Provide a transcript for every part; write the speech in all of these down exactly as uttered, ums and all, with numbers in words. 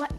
What?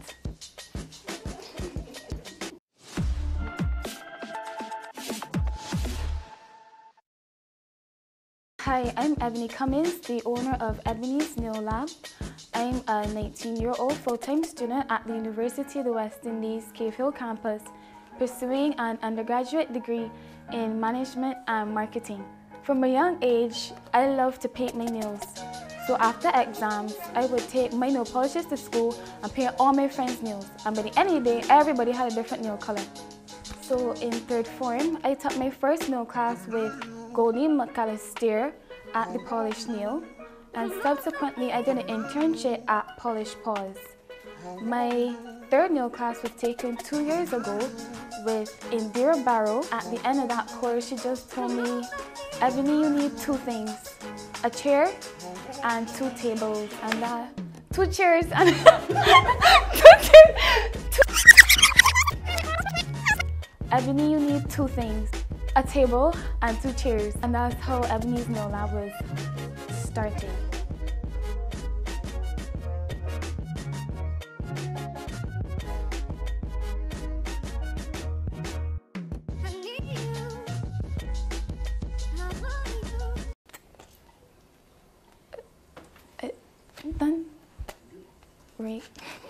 Hi, I'm Eboni Cummins, the owner of Eboni's Nail Lab. I'm a nineteen-year-old full-time student at the University of the West Indies Cave Hill campus, pursuing an undergraduate degree in management and marketing. From a young age, I love to paint my nails. So after exams, I would take my nail polishes to school and paint all my friends' nails. And by the end of the day, everybody had a different nail color. So in third form, I took my first nail class with Goldie McAllister at the Polish Nail, and subsequently I did an internship at Polish Paws. My third nail class was taken two years ago with Indira Barrow. At the end of that course, she just told me, Eboni, you need two things, a chair and two tables, and that, two chairs and two chairs. Eboni, you need two things, a table and two chairs, and that's how Eboni's Nail Lab was started. Done. Right.